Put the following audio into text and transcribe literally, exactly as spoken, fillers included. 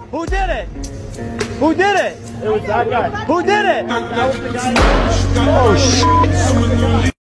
Who did it? Who did it? It was that guy. Who did it? That was the guy. Oh, shit.